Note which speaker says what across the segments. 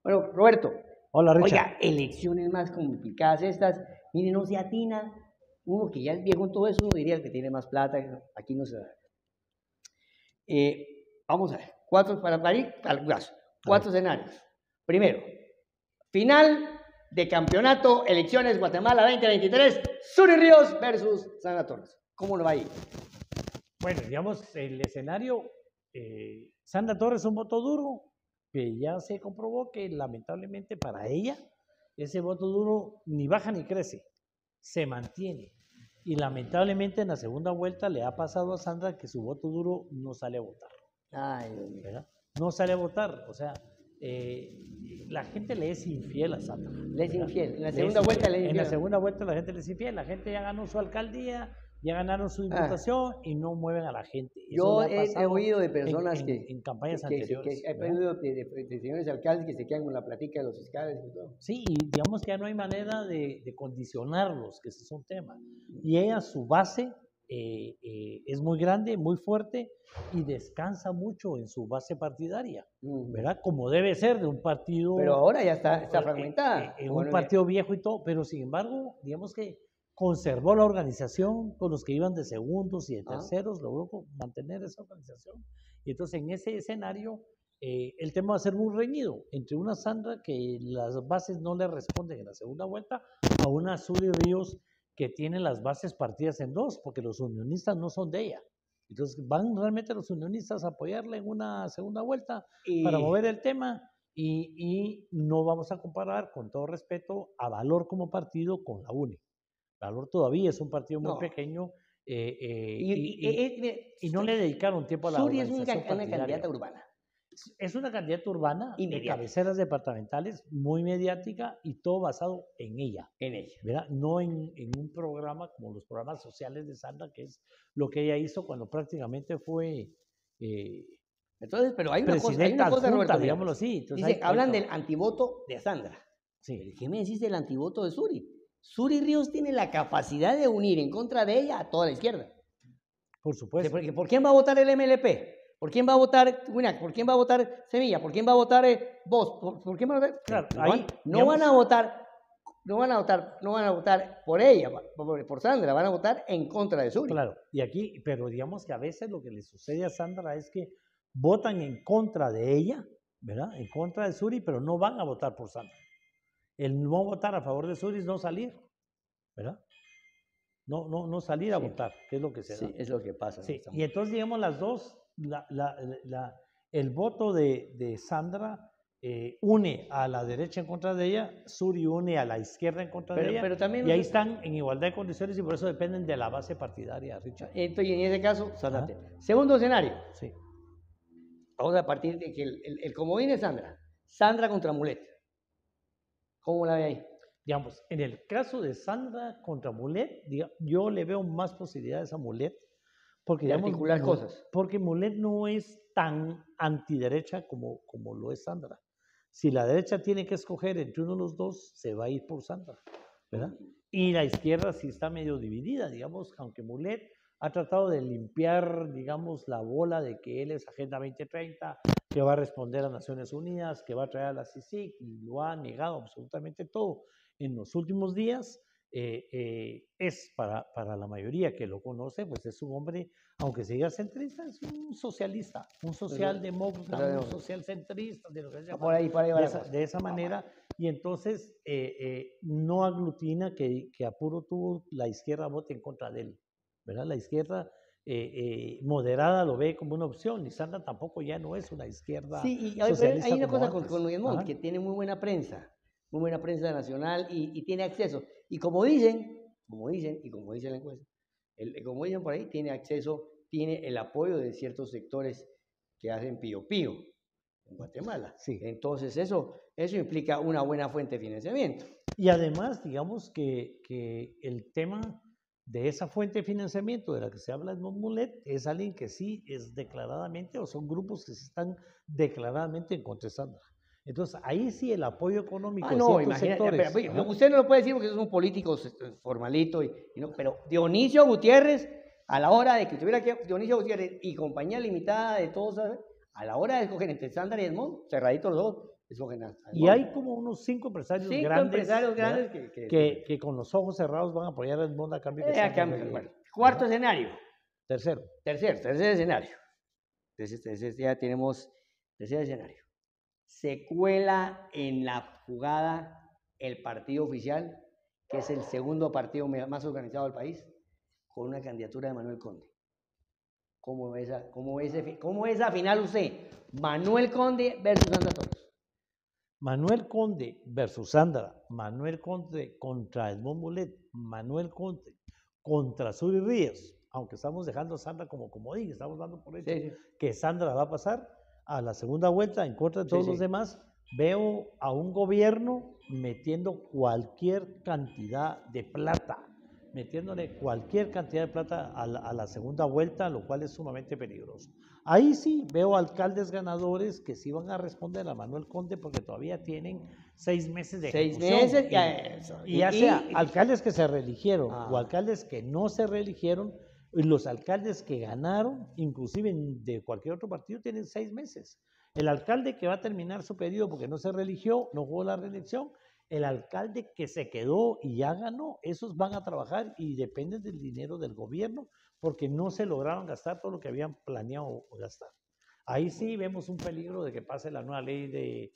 Speaker 1: Bueno, Roberto,
Speaker 2: Hola, Richard.
Speaker 1: oiga, elecciones más complicadas estas, miren, no se atina, uno que ya es viejo en todo eso, uno diría que tiene más plata, aquí no se da. Vamos a ver, para ir al caso, cuatro escenarios. Primero, final de campeonato, elecciones Guatemala 2023, Zury Ríos versus Sandra Torres. ¿Cómo lo va a ir?
Speaker 2: Bueno, digamos, el escenario, Sandra Torres es un voto duro, que ya se comprobó que lamentablemente para ella, ese voto duro ni baja ni crece, se mantiene. Y lamentablemente en la segunda vuelta le ha pasado a Sandra que su voto duro no sale a votar.
Speaker 1: Ay, Dios mío.
Speaker 2: ¿Verdad? No sale a votar, o sea, la gente le es infiel a Sandra.
Speaker 1: Le es infiel, en la
Speaker 2: Le
Speaker 1: segunda
Speaker 2: es
Speaker 1: vuelta
Speaker 2: infiel.
Speaker 1: le es
Speaker 2: En
Speaker 1: infiel.
Speaker 2: la segunda vuelta la gente le es infiel, la gente ya ganó su alcaldía, ya ganaron su diputación y no mueven a la gente.
Speaker 1: Yo
Speaker 2: Eso le ha
Speaker 1: he
Speaker 2: pasado
Speaker 1: oído de personas
Speaker 2: en campañas anteriores.
Speaker 1: he
Speaker 2: ¿verdad?
Speaker 1: oído de señores alcaldes que se quedan con la platica de los fiscales y todo.
Speaker 2: Sí, y digamos que ya no hay manera de condicionarlos, que ese es un tema. Y ella, su base es muy grande, muy fuerte y descansa mucho en su base partidaria, ¿verdad? Como debe ser de un partido.
Speaker 1: Pero ahora ya está fragmentada.
Speaker 2: En un partido viejo y todo, pero sin embargo, digamos que conservó la organización con los que iban de segundos y de terceros, logró mantener esa organización. Y entonces en ese escenario el tema va a ser muy reñido entre una Sandra que las bases no le responden en la segunda vuelta a una Zury Ríos que tiene las bases partidas en dos, porque los unionistas no son de ella. Entonces van realmente los unionistas a apoyarla en una segunda vuelta para mover el tema y no vamos a comparar, con todo respeto, a Valor como partido con la UNE. Valor todavía es un partido muy pequeño y no le dedicaron tiempo a la organización
Speaker 1: partidaria. Zury es una candidata urbana.
Speaker 2: Es una candidata urbana de cabeceras departamentales, muy mediática y todo basado en ella.
Speaker 1: En ella.
Speaker 2: ¿Verdad? No en un programa como los programas sociales de Sandra, que es lo que ella hizo cuando prácticamente fue
Speaker 1: entonces, pero hay una cosa, Roberto,
Speaker 2: digámoslo así. Entonces,
Speaker 1: dice, hablan del antivoto de Sandra.
Speaker 2: Sí.
Speaker 1: ¿Qué me decís del antivoto de Zury? Zury Ríos tiene la capacidad de unir en contra de ella a toda la izquierda.
Speaker 2: Por supuesto.
Speaker 1: Porque ¿por quién va a votar el MLP? ¿Por quién va a votar Winac? ¿Por quién va a votar Semilla? ¿Por quién va a votar vos? ¿Por quién va a votar?
Speaker 2: Claro,
Speaker 1: no van a votar por ella, por Sandra, van a votar en contra de Zury.
Speaker 2: Claro, y aquí, pero digamos que a veces lo que le sucede a Sandra es que votan en contra de ella, ¿verdad? En contra de Zury, pero no van a votar por Sandra. El no votar a favor de Zury es no salir, ¿verdad? No salir a votar, que es lo que se da.
Speaker 1: Sí, es lo que pasa.
Speaker 2: Sí, y entonces, digamos, las dos, el voto de Sandra une a la derecha en contra de ella, Zury une a la izquierda en contra de ella,
Speaker 1: pero también
Speaker 2: y ahí están en igualdad de condiciones y por eso dependen de la base partidaria, Richard.
Speaker 1: Entonces, en ese caso, Sandra. Segundo escenario.
Speaker 2: Sí.
Speaker 1: Vamos a partir de que el comodín es Sandra. Sandra contra Mulet. ¿Cómo la ve ahí?
Speaker 2: Digamos, en el caso de Sandra contra Mulet, yo le veo más posibilidades a Mulet. Porque, digamos,
Speaker 1: articular cosas.
Speaker 2: Porque Mulet no es tan antiderecha como lo es Sandra. Si la derecha tiene que escoger entre uno de los dos, se va a ir por Sandra, ¿verdad? Y la izquierda sí está medio dividida, digamos, aunque Mulet ha tratado de limpiar, digamos, la bola de que él es Agenda 2030, que va a responder a Naciones Unidas, que va a traer a la CICIG, y lo ha negado absolutamente todo en los últimos días. Es para la mayoría que lo conoce, pues es un hombre, aunque se diga centrista, es un socialista, un socialdemócrata, un socialcentrista, de lo que se llama, de esa manera, y entonces no aglutina que a puro tubo la izquierda vote en contra de él, ¿verdad? La izquierda moderada lo ve como una opción, y Sandra tampoco ya no es una izquierda socialista.
Speaker 1: Hay una cosa con Edmond, que tiene muy buena prensa nacional y tiene acceso. Y como dicen y como dice la encuesta, como dicen por ahí, tiene acceso, tiene el apoyo de ciertos sectores que hacen pío pío en Guatemala.
Speaker 2: Sí.
Speaker 1: Entonces eso implica una buena fuente de financiamiento.
Speaker 2: Y además, digamos que el tema de esa fuente de financiamiento de la que se habla en Mulet es alguien que sí es declaradamente, o son grupos que están declaradamente en contra de Sandra. Entonces, ahí sí el apoyo económico de ciertos sectores.
Speaker 1: Pero usted no lo puede decir porque son políticos formalitos, pero Dionisio Gutiérrez, a la hora de que tuviera que Dionisio Gutiérrez y compañía limitada de todos, a la hora de escoger entre Sandra y Edmond, cerraditos los dos, escogen
Speaker 2: Y hay como unos 5 empresarios grandes, que con los ojos cerrados van a apoyar a Edmundo a cambio de
Speaker 1: bueno. Cuarto escenario.
Speaker 2: Tercer
Speaker 1: escenario. Entonces ya tenemos tercer escenario. Se cuela en la jugada el partido oficial, que es el segundo partido más organizado del país, con una candidatura de Manuel Conde. ¿Cómo es esa final usted? Manuel Conde versus Sandra Torres.
Speaker 2: Manuel Conde versus Sandra, Manuel Conde contra Edmundo Mulet, Manuel Conde contra Suri Ríos, aunque estamos dejando a Sandra como comodín, estamos dando por hecho que Sandra va a pasar a la segunda vuelta en contra de todos los demás. Veo a un gobierno metiendo cualquier cantidad de plata, metiéndole cualquier cantidad de plata a la segunda vuelta, lo cual es sumamente peligroso. Ahí sí veo alcaldes ganadores que sí van a responder a Manuel Conde porque todavía tienen 6 meses de ejecución. 6 meses, y ya sea alcaldes que se reeligieron o alcaldes que no se reeligieron, los alcaldes que ganaron, inclusive de cualquier otro partido, tienen 6 meses. El alcalde que va a terminar su periodo porque no se reeligió, no jugó la reelección, el alcalde que se quedó y ya ganó, esos van a trabajar y dependen del dinero del gobierno porque no se lograron gastar todo lo que habían planeado gastar. Ahí sí vemos un peligro de que pase la nueva ley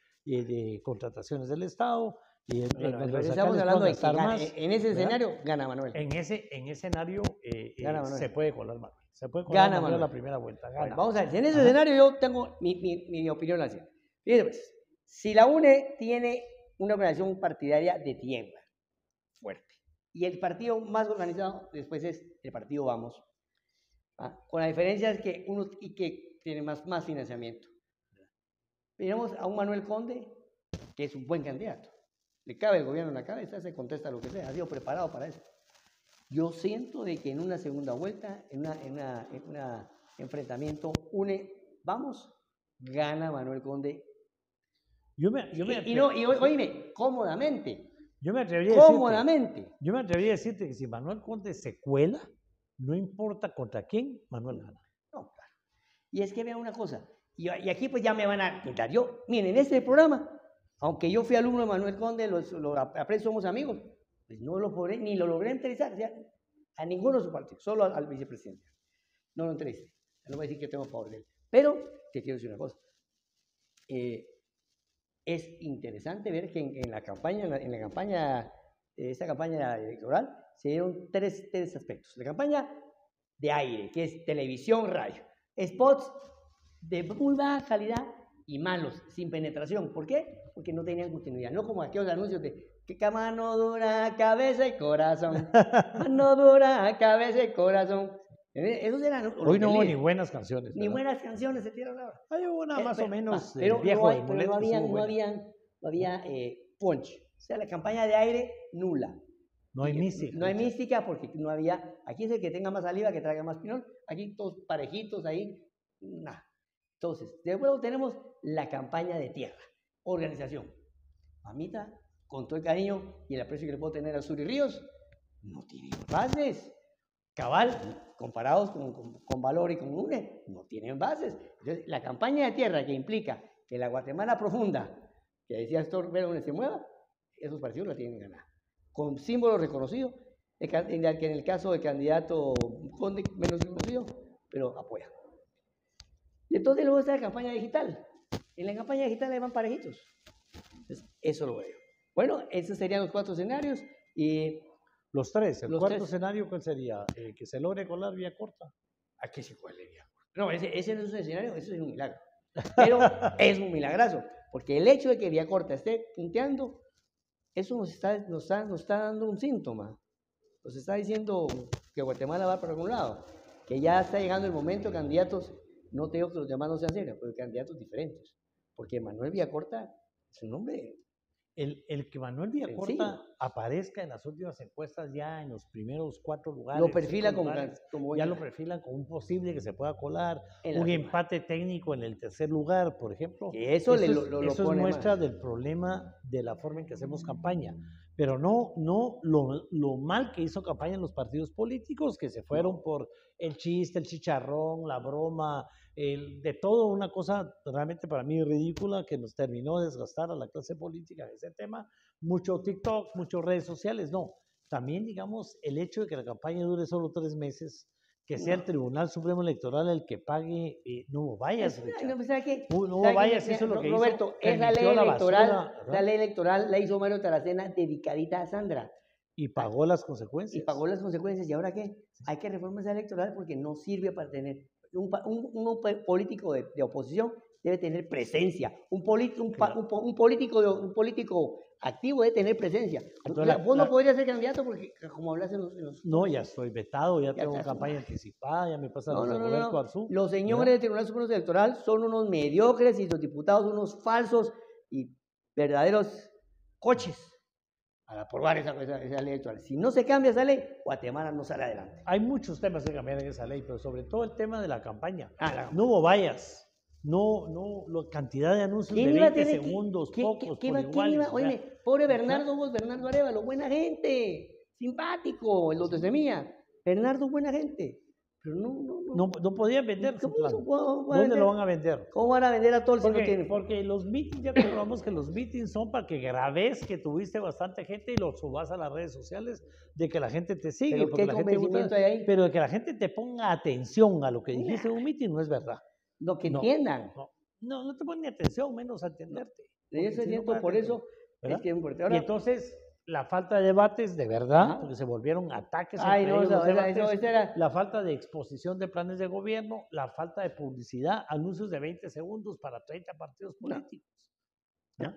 Speaker 2: de contrataciones del Estado.
Speaker 1: Estamos hablando de que en ese escenario gana Manuel.
Speaker 2: En ese escenario se puede colar Manuel. Se puede
Speaker 1: colar
Speaker 2: Manuel la primera vuelta.
Speaker 1: Bueno, vamos a ver, en ese escenario yo tengo mi opinión así. Fíjense pues, si la UNE tiene una organización partidaria de tierra fuerte y el partido más organizado después es el partido Vamos, con la diferencia es que que tiene más financiamiento. Miramos a un Manuel Conde que es un buen candidato, le cabe el gobierno en la cabeza, se contesta lo que sea, ha sido preparado para eso. Yo siento de que en una segunda vuelta, en un enfrentamiento UNE Vamos, gana Manuel Conde. Oíme, cómodamente.
Speaker 2: Yo me atrevería a decirte que si Manuel Conde se cuela, no importa contra quién, Manuel gana.
Speaker 1: No, claro. Y es que vean una cosa, y aquí pues ya me van a quitar. Miren, en este programa, aunque yo fui alumno de Manuel Conde, lo aprecio, somos amigos, pues no lo podré, ni lo logré entrevistar, a ninguno de sus partidos, solo al vicepresidente. No lo entrevisté, no voy a decir que tengo favor de él. Pero, te quiero decir una cosa, es interesante ver que en la campaña, esta campaña electoral, se dieron tres aspectos. La campaña de aire, que es televisión, radio. Spots de muy baja calidad y malos, sin penetración. ¿Por qué? Porque no tenían continuidad. No como aquellos anuncios de que mano dura, cabeza y corazón. Mano dura, cabeza y corazón. Esos eran.
Speaker 2: Hoy no hubo ni buenas canciones.
Speaker 1: Ni buenas canciones se tiraron ahora.
Speaker 2: Hay una más o menos.
Speaker 1: Pero no había punch. O sea, la campaña de aire, nula.
Speaker 2: No hay mística.
Speaker 1: No hay mística porque no había. Aquí es el que tenga más saliva, que traiga más pinol. Aquí todos parejitos ahí. Nada. Entonces, de luego tenemos la campaña de tierra. Organización. Mamita, con todo el cariño y el aprecio que le puedo tener a Suri Ríos, no tienen bases. Cabal, comparados con Valor y con UNE, no tienen bases. Entonces, la campaña de tierra que implica que la Guatemala profunda, que decía Astor Vera, se mueva, esos partidos la tienen ganada. Con símbolos reconocidos, en el caso del candidato Conde, menos reconocido, pero apoya. Y entonces luego está la campaña digital. En la campaña digital le van parejitos. Entonces, eso lo veo. Bueno, esos serían los 4 escenarios. Y
Speaker 2: los 3. El cuarto escenario, ¿cuál sería? Que se logre colar vía corta.
Speaker 1: ¿A qué se cuele vía corta? No, ese no es un escenario, eso es un milagro. Pero es un milagrazo, porque el hecho de que vía corta esté punteando, eso nos está dando un síntoma. Nos está diciendo que Guatemala va para algún lado, que ya está llegando el momento, candidatos, no te digo que los demás no sean serios, pero candidatos diferentes. Porque Manuel Villacorta es un hombre.
Speaker 2: El que Manuel Villacorta aparezca en las últimas encuestas ya en los primeros 4 lugares.
Speaker 1: Lo perfilan
Speaker 2: como ya lo perfilan como un posible que se pueda colar, un empate técnico en el tercer lugar, por ejemplo.
Speaker 1: Que eso es
Speaker 2: muestra del problema de la forma en que hacemos campaña. Pero no lo mal que hizo campaña en los partidos políticos, que se fueron por el chiste, el chicharrón, la broma, de todo una cosa realmente para mí ridícula que nos terminó de desgastar a la clase política en ese tema. Mucho TikTok, muchas redes sociales, no. También, digamos, el hecho de que la campaña dure solo 3 meses, que sea el Tribunal Supremo Electoral el que pague, no vayas, Richard. No vayas, eso es lo que
Speaker 1: Roberto,
Speaker 2: hizo.
Speaker 1: Esa ley electoral la hizo Mario Taracena dedicadita a Sandra.
Speaker 2: Y pagó las consecuencias.
Speaker 1: Y pagó las consecuencias. ¿Y ahora qué? Hay que reformar esa electoral porque no sirve para tener... Un político de oposición debe tener presencia. Un político activo debe tener presencia. Vos no podrías ser candidato porque, como hablas en los...
Speaker 2: No, ya estoy vetado, ya tengo campaña anticipada, ya me pasa
Speaker 1: Roberto Arzú. Los señores del Tribunal Supremo Electoral son unos mediocres y los diputados unos falsos y verdaderos coches para aprobar esa ley electoral. Si no se cambia esa ley, Guatemala no sale adelante.
Speaker 2: Hay muchos temas que cambiar en esa ley, pero sobre todo el tema de la campaña. No hubo vallas. No, la cantidad de anuncios de 20 segundos, pocos, por igual.
Speaker 1: Oye, pobre Bernardo Arévalo, buena gente, simpático, los de Semilla. Bernardo, buena gente. Pero
Speaker 2: no podían vender su plan. ¿Dónde lo van a vender?
Speaker 1: ¿Cómo van a vender a todos si no tienen?
Speaker 2: Porque los meetings, ya comprobamos que los meetings son para que grabes que tuviste bastante gente y lo subas a las redes sociales de que la gente te sigue.
Speaker 1: ¿Pero qué convencimiento hay ahí?
Speaker 2: Pero de que la gente te ponga atención a lo que dijiste en un meeting no es verdad.
Speaker 1: Lo que entiendan.
Speaker 2: No te ponen ni atención, menos a entenderte.
Speaker 1: Por eso es que
Speaker 2: y entonces la falta de debates, de verdad, porque se volvieron ataques entre ellos, la falta de exposición de planes de gobierno, la falta de publicidad, anuncios de 20 segundos para 30 partidos políticos. ¿Ya?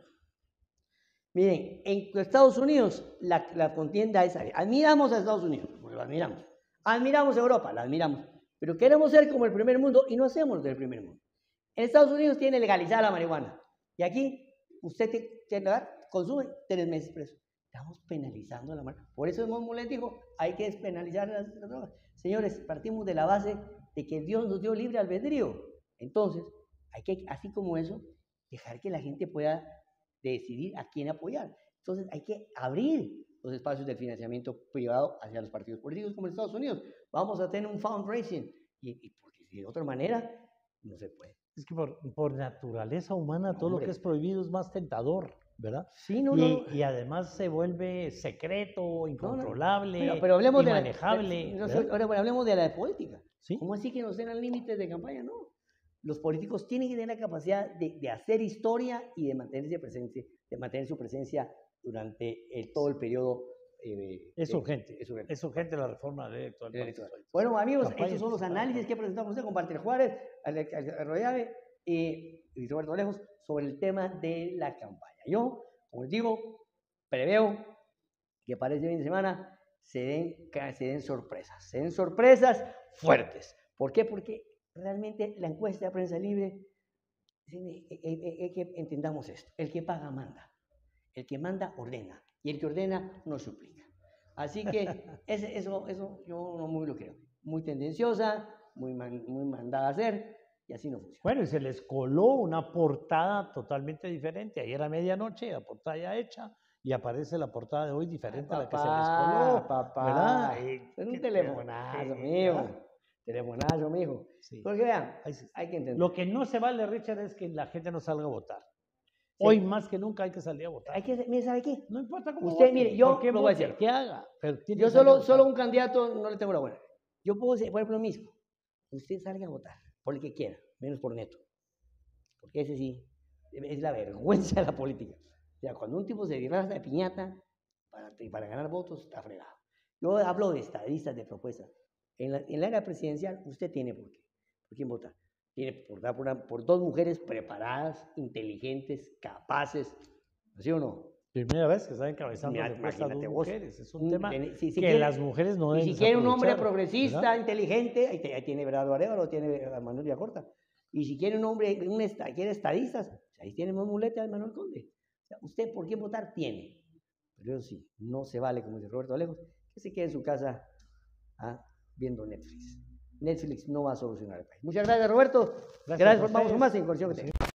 Speaker 1: Miren, en Estados Unidos la contienda es... Admiramos a Estados Unidos, porque lo admiramos. Admiramos a Europa, la admiramos. Pero queremos ser como el primer mundo y no hacemos del primer mundo. En Estados Unidos tiene legalizada la marihuana. Y aquí usted consume 3 meses preso. Estamos penalizando la marihuana. Por eso Mulet dijo, hay que despenalizar las drogas. Señores, partimos de la base de que Dios nos dio libre albedrío. Entonces, hay que, así como eso, dejar que la gente pueda decidir a quién apoyar. Entonces, hay que abrir los espacios de financiamiento privado hacia los partidos políticos como en Estados Unidos. Vamos a tener un fundraising. Y porque de otra manera, no se puede.
Speaker 2: Es que por naturaleza humana, todo lo que es prohibido es más tentador, ¿verdad?
Speaker 1: Sí,
Speaker 2: y además se vuelve secreto, incontrolable,
Speaker 1: pero hablemos
Speaker 2: inmanejable.
Speaker 1: Ahora hablemos de la política.
Speaker 2: ¿Sí?
Speaker 1: ¿Cómo así que nos den límites de campaña? No. Los políticos tienen que tener la capacidad de hacer historia y de mantener su presencia durante todo el periodo.
Speaker 2: Es urgente la reforma electoral.
Speaker 1: Bueno, amigos, estos son los análisis que presentamos con Walter Juárez, Arroyave y Roberto Lejos sobre el tema de la campaña. Yo, como les digo, preveo que para este fin de semana se den sorpresas fuertes. ¿Por qué? Porque realmente la encuesta de prensa libre, es que entendamos esto: el que paga manda, el que manda ordena, y el que ordena no suplica. Así que eso yo no muy lo creo. Muy tendenciosa, muy mandada a hacer, y así no funciona.
Speaker 2: Bueno, y se les coló una portada totalmente diferente. Ayer a medianoche, la portada ya hecha, y aparece la portada de hoy diferente a la que se les coló.
Speaker 1: Papá, es un telefonazo, mijo. Telefonazo, mijo. Sí. Porque vean, hay que entender.
Speaker 2: Lo que no se vale, Richard, es que la gente no salga a votar. Hoy más que nunca hay que salir a votar.
Speaker 1: Mire, ¿sabe qué?
Speaker 2: No importa cómo
Speaker 1: usted,
Speaker 2: vote,
Speaker 1: mire, yo
Speaker 2: lo voy a decir, ¿qué haga?
Speaker 1: Yo solo un candidato no le tengo la buena. Yo puedo decir, por ejemplo, lo mismo. Usted salga a votar por el que quiera, menos por Neto. Porque ese sí, es la vergüenza de la política. O sea, cuando un tipo se disfraza de piñata para ganar votos, está fregado. Yo hablo de estadistas, de propuestas. En la era presidencial, usted tiene por quién votar. Tiene por 2 mujeres preparadas, inteligentes, capaces, ¿sí o no?
Speaker 2: Primera vez que están encabezando las 2 mujeres. Es un tema
Speaker 1: que
Speaker 2: las mujeres no deben.
Speaker 1: Y si quiere un hombre progresista, ¿verdad? Inteligente, ahí tiene Bernardo Arévalo, tiene a Manuel Villacorta. Y si quiere un hombre, quiere estadistas, ahí tiene más muleta de Manuel Conde. O sea, usted por quién votar tiene. Pero eso sí, no se vale, como dice Roberto Alejos, que se quede en su casa viendo Netflix. Netflix no va a solucionar el país. Muchas gracias, Roberto. Gracias por más en Conexión.